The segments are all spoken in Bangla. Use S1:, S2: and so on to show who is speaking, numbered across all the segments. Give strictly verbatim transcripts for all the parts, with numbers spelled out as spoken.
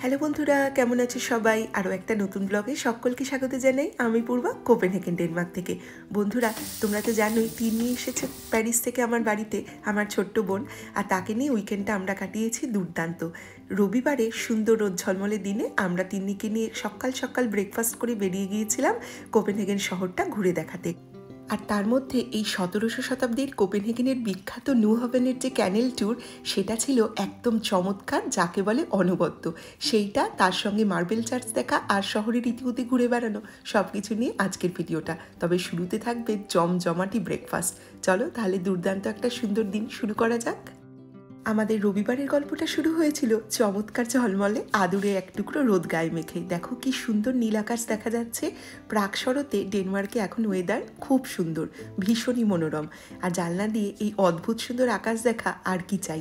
S1: হ্যালো বন্ধুরা, কেমন আছো সবাই? আরও একটা নতুন ব্লগে সকলকে স্বাগত জানাই। আমি পূর্বা, কোপেনহেগেন, ডেনমার্ক থেকে। বন্ধুরা, তোমরা তো জানোই তিন্নি এসেছে প্যারিস থেকে আমার বাড়িতে, আমার ছোট্ট বোন। আর তাকে নিয়ে উইকেন্ডটা আমরা কাটিয়েছি দুর্দান্ত। রবিবারে সুন্দর রোদ ঝলমলে দিনে আমরা তিন্নিকে নিয়ে সকাল সকাল ব্রেকফাস্ট করে বেরিয়ে গিয়েছিলাম কোপেনহেগেন শহরটা ঘুরে দেখাতে। আর তার মধ্যে এই সতেরোশো শতাব্দীর কোপেনহেগেনের বিখ্যাত নিউহ্যাভেনের যে ক্যানেল ট্যুর, সেটা ছিল একদম চমৎকার, যাকে বলে অনবদ্য। সেইটা, তার সঙ্গে মার্বেল চার্চ দেখা আর শহরের ইতিউতি ঘুরে বেড়ানো, সব কিছু নিয়ে আজকের ভিডিওটা। তবে শুরুতে থাকবে জমজমাটি ব্রেকফাস্ট। চলো তাহলে দুর্দান্ত একটা সুন্দর দিন শুরু করা যাক। আমাদের রবিবারের গল্পটা শুরু হয়েছিল চমৎকার ঝলমলে আদুরে এক টুকরো রোদ গায়ে মেখে। দেখো কি সুন্দর নীল আকাশ দেখা যাচ্ছে। প্রাক শরতে ডেনমার্কে এখন ওয়েদার খুব সুন্দর, ভীষণই মনোরম। আর জানলা দিয়ে এই অদ্ভুত সুন্দর আকাশ দেখা আর কি চাই।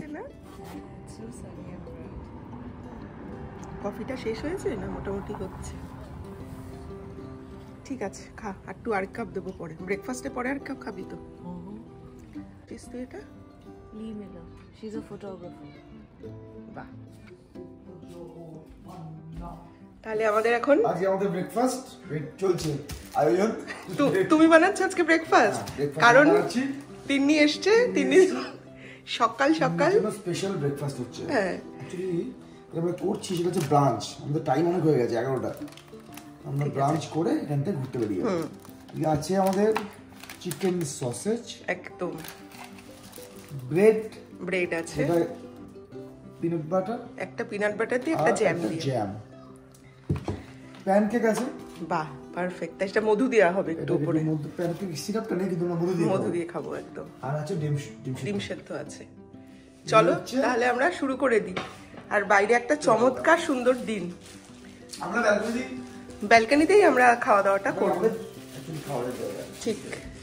S1: কফিটা শেষ হয়েছে না? মোটামুটি হচ্ছে। ঠিক আছে, খা। আর একটু আর কাপ দেবো পরে, ব্রেকফাস্টে পরে আর কাপ খাবি তো? এটা
S2: Lee Miller. She's a photographer.
S1: বাহ। তাহলে আমাদের এখন
S3: আজকে আমাদের ব্রেকফাস্ট চলছে আয়োজন।
S1: তুমি বানাচ্ছ আজকে ব্রেকফাস্ট? কারণ তিন্নি এসছে, তিন্নি সকাল সকাল
S3: স্পেশাল ব্রেকফাস্ট হচ্ছে।
S1: হ্যাঁ,
S3: অ্যাকচুয়ালি আমরা করছি সেটা হচ্ছে ব্রাঞ্চ। আমাদের টাইম অনেক হয়ে গেছে, এগারোটা। আমরা ব্রাঞ্চ করে এখান থেকে ঘুরতে বেরিয়ে যাবো। আছে আমাদের চিকেন সসেজ,
S1: একদম
S3: ব্রেড
S1: ব্রেড আছে,
S3: এটা পিনাট বাটার,
S1: একটা পিনাট বাটার দিয়ে একটা জ্যাম দিয়ে,
S3: জ্যাম, প্যানকেক আছে।
S1: বাহ, পারফেক্ট। তাই এটা মধু দেওয়া হবে একটু উপরে।
S3: মধু, প্যানকেক সিরাপটা নেই কিন্তু আমরা মধু দিয়ে
S1: মধু দিয়ে খাবো একদম।
S3: আর আছে ডিম
S1: ডিম সেদ্ধ আছে। চলো তাহলে আমরা শুরু করে দিই। আর বাইরে একটা চমৎকার সুন্দর দিন।
S3: আমরা ব্যালকনি
S1: ব্যালকনিতেই আমরা খাওয়া দাওয়াটা করবো। ঠিক।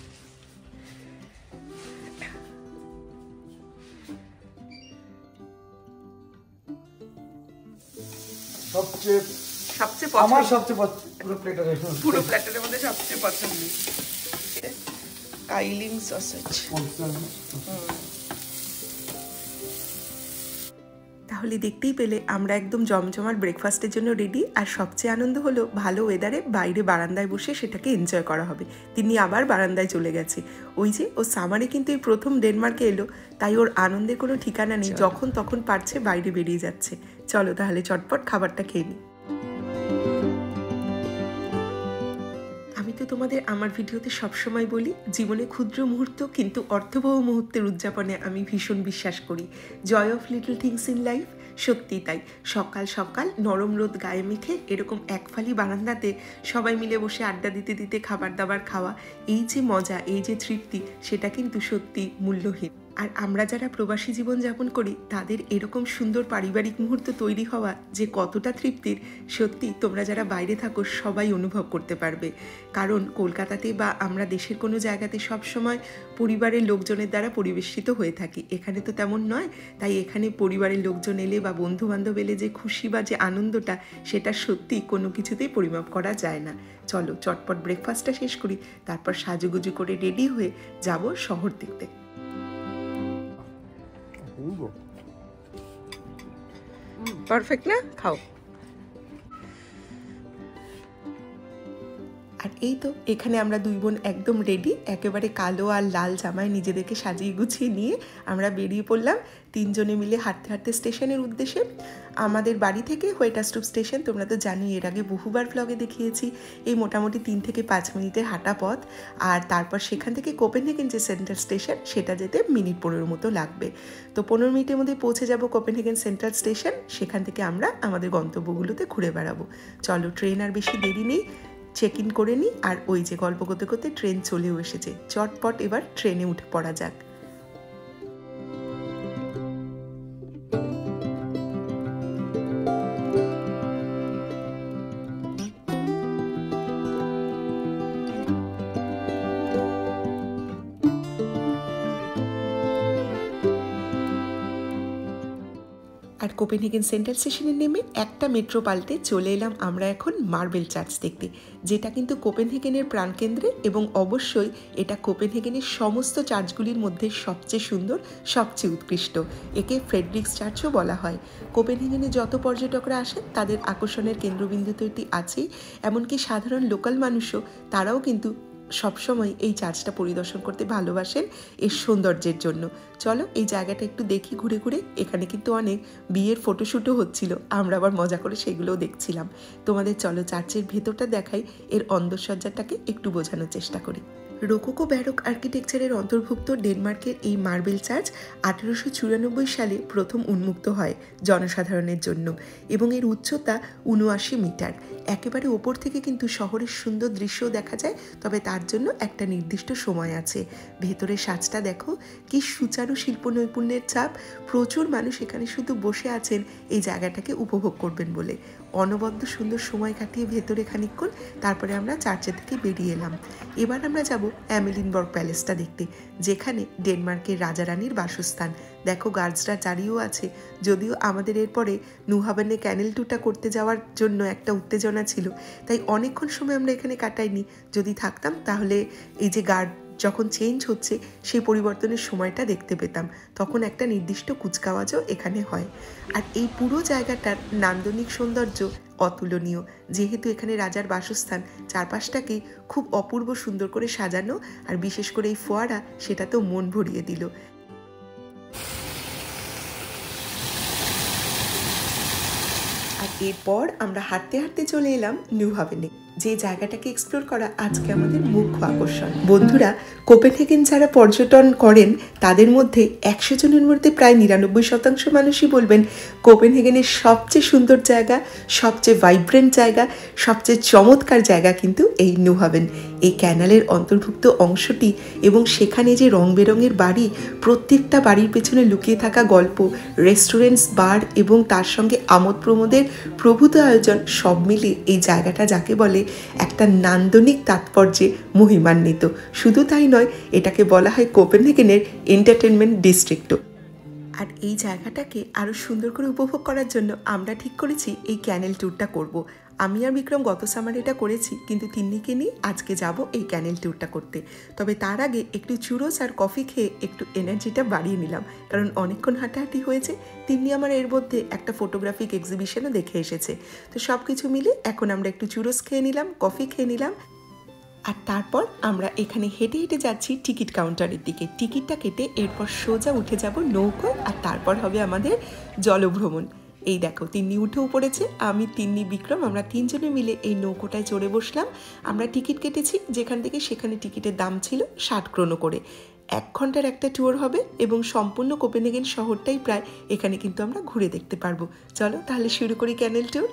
S3: সবচেয়ে
S1: সবচেয়ে
S3: আমার
S1: পছন্দ,
S3: সবচেয়ে পুরো প্লেটারের
S1: পুরো প্ল্যাটারের মধ্যে সবচেয়ে পছন্দ কাইলিং সসেজ। তাহলে দেখতেই পেলে আমরা একদম জমজমাট ব্রেকফাস্টের জন্য রেডি। আর সবচেয়ে আনন্দ হলো ভালো ওয়েদারে বাইরে বারান্দায় বসে সেটাকে এনজয় করা হবে। তিনি আবার বারান্দায় চলে গেছে। ওই যে ও সামারে কিন্তু এই প্রথম ডেনমার্কে এলো, তাই ওর আনন্দের কোনো ঠিকানা নেই। যখন তখন পারছে বাইরে বেরিয়ে যাচ্ছে। চলো তাহলে চটপট খাবারটা খেয়ে নিই। আমি তো তোমাদের আমার ভিডিওতে সবসময় বলি, জীবনে ক্ষুদ্র মুহূর্ত কিন্তু অর্থবহ মুহূর্তের উদযাপনে আমি ভীষণ বিশ্বাস করি। Joy of little things in life. সত্যি তাই। সকাল সকাল নরম রোদ গায়ে মেখে এরকম এক ফালি বারান্দাতে সবাই মিলে বসে আড্ডা দিতে দিতে খাবার দাবার খাওয়া, এই যে মজা, এই যে তৃপ্তি, সেটা কিন্তু সত্যি মূল্যহীন। আর আমরা যারা প্রবাসী জীবনযাপন করি তাদের এরকম সুন্দর পারিবারিক মুহূর্ত তৈরি হওয়া যে কতটা তৃপ্তির, সত্যি তোমরা যারা বাইরে থাকো সবাই অনুভব করতে পারবে। কারণ কলকাতাতে বা আমরা দেশের কোনো জায়গাতে সবসময় পরিবারের লোকজনের দ্বারা পরিবেশিত হয়ে থাকি। এখানে তো তেমন নয়। তাই এখানে পরিবারের লোকজন এলে বা বন্ধু বান্ধব এলে যে খুশি বা যে আনন্দটা, সেটা সত্যি কোনো কিছুতেই পরিমাপ করা যায় না। চলো চটপট ব্রেকফাস্টটা শেষ করি, তারপর সাজুগুজু করে রেডি হয়ে যাব শহর দেখতে। পারফেক্ট না? খাও। আর এই তো এখানে আমরা দুই বোন একদম রেডি, একেবারে কালো আর লাল জামায় নিজেদেরকে সাজিয়ে গুছিয়ে নিয়ে আমরা বেরিয়ে পড়লাম তিনজনে মিলে হাঁটতে হাঁটতে স্টেশনের উদ্দেশ্যে। আমাদের বাড়ি থেকে হোয়েটাস্টুপ স্টেশন তোমরা তো জানোই, এর আগে বহুবার ব্লগে দেখিয়েছি। এই মোটামুটি তিন থেকে পাঁচ মিনিটের হাঁটা পথ। আর তারপর সেখান থেকে কোপেনহেগেন যে সেন্ট্রাল স্টেশন, সেটা যেতে মিনিট পনেরো মতো লাগবে। তো পনেরো মিনিটের মধ্যে পৌঁছে যাব কোপেনহেগেন সেন্ট্রাল স্টেশন। সেখান থেকে আমরা আমাদের গন্তব্যগুলোতে ঘুরে বেড়াবো। চলো, ট্রেন আর বেশি দেরি নেই, চেক ইন করে নিই। আর ওই যে গল্প করতে করতে ট্রেন চলেও এসেছে। চটপট এবার ট্রেনে উঠে পড়া যাক। আর আর কোপেনহেগেন সেন্ট্রাল স্টেশনে নেমে একটা মেট্রো পাল্টে চলে এলাম আমরা এখন মার্বেল চার্চ দেখতে, যেটা কিন্তু কোপেনহেগেনের প্রাণকেন্দ্রে এবং অবশ্যই এটা কোপেনহেগেনের সমস্ত চার্চগুলির মধ্যে সবচেয়ে সুন্দর, সবচেয়ে উৎকৃষ্ট। একে ফ্রেডরিক্স চার্চও বলা হয়। কোপেনহেগেনে যত পর্যটকরা আসেন তাদের আকর্ষণের কেন্দ্রবিন্দু তো এটি আছেই, এমনকি সাধারণ লোকাল মানুষও তারাও কিন্তু সবসময় এই চার্চটা পরিদর্শন করতে ভালোবাসেন এর সৌন্দর্যের জন্য। চলো এই জায়গাটা একটু দেখি ঘুরে ঘুরে। এখানে কিন্তু অনেক বিয়ের ফটোশ্যুটও হচ্ছিল, আমরা আবার মজা করে সেগুলোও দেখছিলাম। তোমাদের চলো চার্চের ভেতরটা দেখাই, এর অন্দরসজ্জাটাকে একটু বোঝানোর চেষ্টা করি। রোকোকো ব্যারক আর্কিটেকচারের অন্তর্ভুক্ত ডেনমার্কের এই মার্বেল চার্চ আঠেরোশো চুরানব্বই সালে প্রথম উন্মুক্ত হয় জনসাধারণের জন্য এবং এর উচ্চতা উনআশি মিটার। একেবারে ওপর থেকে কিন্তু শহরের সুন্দর দৃশ্যও দেখা যায়, তবে তার জন্য একটা নির্দিষ্ট সময় আছে। ভেতরের সাজটা দেখো, কি সুচারু শিল্প নৈপুণ্যের ছাপ। প্রচুর মানুষ এখানে শুধু বসে আছেন এই জায়গাটাকে উপভোগ করবেন বলে। অনবদ্য সুন্দর সময় কাটিয়ে ভেতরে খানিকক্ষণ তারপরে আমরা চার্চের থেকে বেরিয়ে এলাম। এবার আমরা যাব অ্যামেলিনবর্গ প্যালেসটা দেখতে, যেখানে ডেনমার্কের রাজা রানীর বাসস্থান। দেখো গার্ডসরা চারিও আছে, যদিও আমাদের এরপরে নুহাভেনে ক্যানেল ট্যুরটা করতে যাওয়ার জন্য একটা উত্তেজনা ছিল, তাই অনেকক্ষণ সময় আমরা এখানে কাটাইনি। যদি থাকতাম তাহলে এই যে গার্ড যখন চেঞ্জ হচ্ছে সেই পরিবর্তনের সময়টা দেখতে পেতাম, তখন একটা নির্দিষ্ট কুচকাওয়াজও এখানে হয়। আর এই পুরো জায়গাটার নান্দনিক সৌন্দর্য অতুলনীয়, যেহেতু এখানে রাজার বাসস্থান, চারপাশটাকে খুব অপূর্ব সুন্দর করে সাজানো, আর বিশেষ করে এই ফোয়ারা সেটা তো মন ভরিয়ে দিল। আর এরপর আমরা হাঁটতে হাঁটতে চলে এলাম নিউহাভেনে, যে জায়গাটাকে এক্সপ্লোর করা আজকে আমাদের মুখ্য আকর্ষণ। বন্ধুরা, কোপেনহেগেন যারা পর্যটন করেন তাদের মধ্যে একশো জনের মধ্যে প্রায় নিরানব্বই শতাংশ মানুষই বলবেন কোপেনহেগেনের সবচেয়ে সুন্দর জায়গা, সবচেয়ে ভাইব্রেন্ট জায়গা, সবচেয়ে চমৎকার জায়গা কিন্তু এই নিউহাভেন। এই ক্যানালের অন্তর্ভুক্ত অংশটি এবং সেখানে যে রং বেরঙের বাড়ি, প্রত্যেকটা বাড়ির পেছনে লুকিয়ে থাকা গল্প, রেস্টুরেন্টস, বার এবং তার সঙ্গে আমোদ প্রমোদের প্রভূত আয়োজন, সব মিলিয়ে এই জায়গাটা যাকে বলে একটা নান্দনিক তাৎপর্যে মহিমান্বিত। শুধু তাই নয়, এটাকে বলা হয় কোপেনহেগেনের এন্টারটেনমেন্ট ডিস্ট্রিক্টও। আর এই জায়গাটাকে আরও সুন্দর করে উপভোগ করার জন্য আমরা ঠিক করেছি এই ক্যানেল ট্যুরটা করব। আমি আর বিক্রম গত সামারে এটা করেছি, কিন্তু তিন্নিকে নিয়ে আজকে যাব এই ক্যানেল ট্যুরটা করতে। তবে তার আগে একটু চুরোস আর কফি খেয়ে একটু এনার্জিটা বাড়িয়ে নিলাম, কারণ অনেকক্ষণ হাঁটাহাঁটি হয়েছে। তিন্নি আমার এর মধ্যে একটা ফটোগ্রাফিক এক্সিবিশনও দেখে এসেছে। তো সব কিছু মিলে এখন আমরা একটু চুরোস খেয়ে নিলাম, কফি খেয়ে নিলাম, আর তারপর আমরা এখানে হেঁটে হেঁটে যাচ্ছি টিকিট কাউন্টারের দিকে। টিকিটটা কেটে এরপর সোজা উঠে যাব নৌকোয়, আর তারপর হবে আমাদের জলভ্রমণ। এই দেখো তিন্নি উঠেও পড়েছে, আমি, তিন্নি, বিক্রম, আমরা তিনজনে মিলে এই নৌকোটায় চড়ে বসলাম। আমরা টিকিট কেটেছি যেখান থেকে সেখানে টিকিটের দাম ছিল ষাট ক্রোনো করে। এক ঘন্টার একটা ট্যুর হবে এবং সম্পূর্ণ কোপেনহেগেন শহরটাই প্রায় এখানে কিন্তু আমরা ঘুরে দেখতে পারবো। চলো তাহলে শুরু করি ক্যানেল ট্যুর।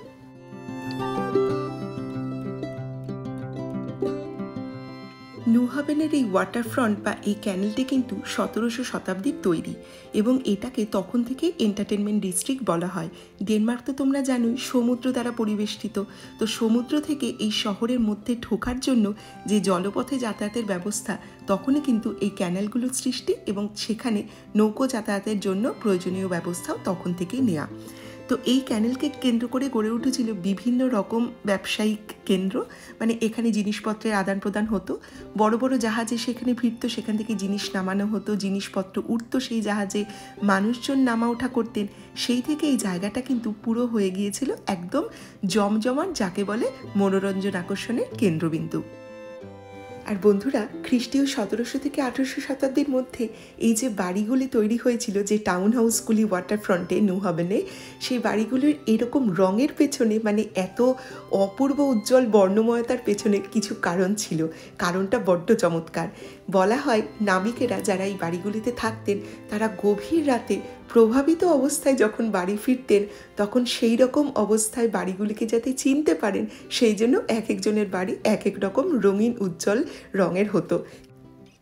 S1: নিউহাভেনের এই ওয়াটারফ্রন্ট বা এই ক্যানেলটি কিন্তু সতেরোশো শতাব্দীর তৈরি এবং এটাকে তখন থেকে এন্টারটেনমেন্ট ডিস্ট্রিক্ট বলা হয়। ডেনমার্ক তো তোমরা জানোই সমুদ্র দ্বারা পরিবেষ্টিত, তো সমুদ্র থেকে এই শহরের মধ্যে ঢোকার জন্য যে জলপথে যাতায়াতের ব্যবস্থা, তখনই কিন্তু এই ক্যানেলগুলোর সৃষ্টি এবং সেখানে নৌকো যাতায়াতের জন্য প্রয়োজনীয় ব্যবস্থাও তখন থেকেই নেওয়া। তো এই ক্যানেলকে কেন্দ্র করে গড়ে উঠেছিল বিভিন্ন রকম ব্যবসায়িক কেন্দ্র, মানে এখানে জিনিসপত্রের আদান প্রদান হতো। বড় বড় জাহাজে সেখানে ভিড়ত, সেখান থেকে জিনিস নামানো হতো, জিনিসপত্র উঠতো সেই জাহাজে, মানুষজন নামা ওঠা করতেন। সেই থেকে এই জায়গাটা কিন্তু পুরো হয়ে গিয়েছিল একদম জমজমাট, যাকে বলে মনোরঞ্জন আকর্ষণের কেন্দ্রবিন্দু। আর বন্ধুরা, খ্রিস্টীয় সতেরোশো থেকে আঠেরোশো শতাব্দীর মধ্যে এই যে বাড়িগুলি তৈরি হয়েছিল, যে টাউন হাউসগুলি ওয়াটারফ্রন্টে নিউহাভেনে, সেই বাড়িগুলির এরকম রঙের পেছনে, মানে এত অপূর্ব উজ্জ্বল বর্ণময়তার পেছনে কিছু কারণ ছিল। কারণটা বড্ড চমৎকার। বলা হয় নাবিকেরা যারা এই বাড়িগুলিতে থাকতেন, তারা গভীর রাতে প্রভাবিত অবস্থায় যখন বাড়ি ফিরতেন, তখন সেই রকম অবস্থায় বাড়িগুলিকে যাতে চিনতে পারেন, সেই জন্য এক একজনের বাড়ি এক এক রকম রঙিন উজ্জ্বল রঙের হতো।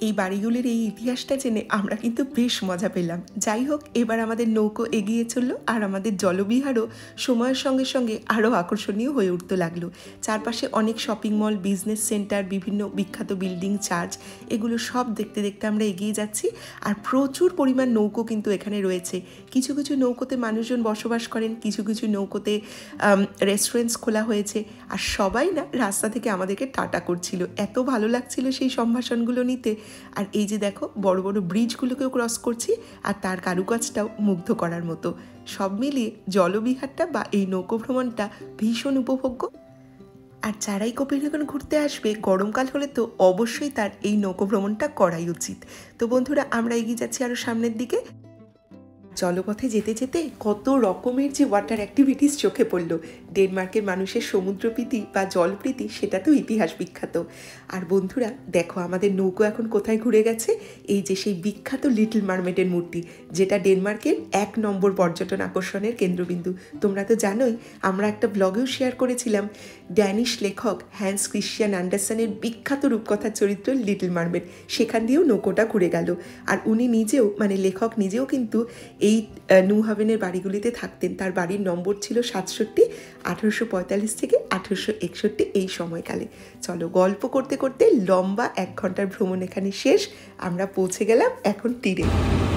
S1: এই বাড়িগুলির এই ইতিহাসটা জেনে আমরা কিন্তু বেশ মজা পেলাম। যাই হোক, এবার আমাদের নৌকো এগিয়ে চললো আর আমাদের জলবিহারও সময়ের সঙ্গে সঙ্গে আরও আকর্ষণীয় হয়ে উঠতে লাগলো। চারপাশে অনেক শপিং মল, বিজনেস সেন্টার, বিভিন্ন বিখ্যাত বিল্ডিং, চার্চ, এগুলো সব দেখতে দেখতে আমরা এগিয়ে যাচ্ছি। আর প্রচুর পরিমাণ নৌকো কিন্তু এখানে রয়েছে। কিছু কিছু নৌকোতে মানুষজন বসবাস করেন, কিছু কিছু নৌকোতে রেস্টুরেন্টস খোলা হয়েছে। আর সবাই না রাস্তা থেকে আমাদেরকে টাটা করছিল, এত ভালো লাগছিল সেই সম্ভাষণগুলো নিতে। আর এই যে দেখো, বড় বড় ব্রিজগুলোকেও ক্রস করছি, আর তার কারুকাজটাও মুগ্ধ করার মতো। সব মিলিয়ে জলবিহারটা বা এই নৌকো ভ্রমণটা ভীষণ উপভোগ্য। আর যারাই কোপেনহেগেন ঘুরতে আসবে গরমকাল হলে তো অবশ্যই তার এই নৌকো ভ্রমণটা করাই উচিত। তো বন্ধুরা, আমরা এগিয়ে যাচ্ছি আরও সামনের দিকে। জলপথে যেতে যেতে কত রকমের যে ওয়াটার অ্যাক্টিভিটিস চোখে পড়ল। ডেনমার্কের মানুষের সমুদ্রপ্রীতি বা জলপ্রীতি, সেটা তো ইতিহাস বিখ্যাত। আর বন্ধুরা দেখো, আমাদের নৌকো এখন কোথায় ঘুরে গেছে। এই যে সেই বিখ্যাত লিটল মারমেডের মূর্তি, যেটা ডেনমার্কের এক নম্বর পর্যটন আকর্ষণের কেন্দ্রবিন্দু। তোমরা তো জানোই, আমরা একটা ব্লগেও শেয়ার করেছিলাম ড্যানিশ লেখক হ্যান্স ক্রিশ্চিয়ান অ্যান্ডারসনের বিখ্যাত রূপকথার চরিত্র লিটল মারমেড। সেখান দিয়েও নৌকোটা ঘুরে গেল। আর উনি নিজেও, মানে লেখক নিজেও কিন্তু এই নিউ হাভেনের বাড়িগুলিতে থাকতেন। তার বাড়ির নম্বর ছিল সাতষট্টি, আঠেরোশো পঁয়তাল্লিশ থেকে আঠেরোশো একষট্টি এই সময়কালে। চলো, গল্প করতে করতে লম্বা এক ঘন্টার ভ্রমণ এখানে শেষ। আমরা পৌঁছে গেলাম এখন তীরে।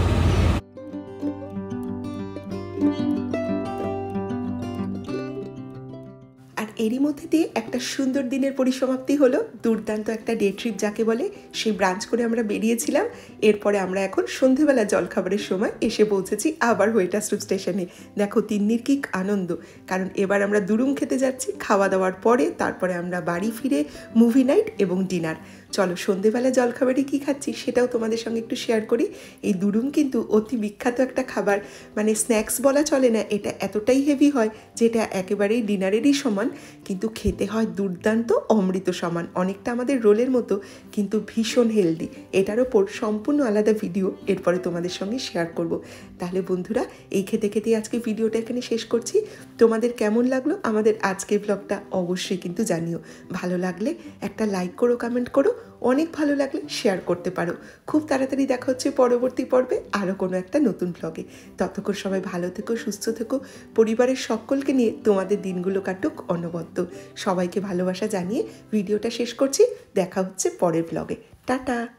S1: আর এরই মধ্যে দিয়ে একটা সুন্দর দিনের পরিসমাপ্তি হলো। দুর্দান্ত একটা ডে ট্রিপ যাকে বলে, সেই ব্রাঞ্চ করে আমরা বেরিয়েছিলাম। এরপরে আমরা এখন সন্ধেবেলা জলখাবারের সময় এসে পৌঁছেছি আবার হোয়েটাস্ট্রুপ স্টেশনে। দেখো তিন্নির কি আনন্দ, কারণ এবার আমরা দুরুম খেতে যাচ্ছি। খাওয়া দাওয়ার পরে তারপরে আমরা বাড়ি ফিরে মুভি নাইট এবং ডিনার। চলো, সন্ধেবেলা জলখাবারে কী খাচ্ছি সেটাও তোমাদের সঙ্গে একটু শেয়ার করি। এই দুরুম কিন্তু অতি বিখ্যাত একটা খাবার, মানে স্ন্যাক্স বলা চলে না, এটা এতটাই হেভি হয় যেটা একেবারেই ডিনারেরই সমান, কিন্তু খেতে হয় দুর্দান্ত, অমৃত সমান। অনেকটা আমাদের রোলের মতো, কিন্তু ভীষণ হেলদি। এটার ওপর সম্পূর্ণ আলাদা ভিডিও এরপরে তোমাদের সঙ্গে শেয়ার করব। তাহলে বন্ধুরা, এই খেতে খেতেই আজকে ভিডিওটা এখানে শেষ করছি। তোমাদের কেমন লাগলো আমাদের আজকের ব্লগটা অবশ্যই কিন্তু জানিও। ভালো লাগলে একটা লাইক করো, কমেন্ট করো। অনেক ভালো লাগলে শেয়ার করতে পারো। খুব তাড়াতাড়ি দেখা হচ্ছে পরবর্তী পর্বে আরও কোনো একটা নতুন ব্লগে। ততক্ষণ সবাই ভালো থেকো, সুস্থ থেকো, পরিবারের সকলকে নিয়ে তোমাদের দিনগুলো কাটুক অনবদ্য। সবাইকে ভালোবাসা জানিয়ে ভিডিওটা শেষ করছি। দেখা হচ্ছে পরের ব্লগে। টাটা।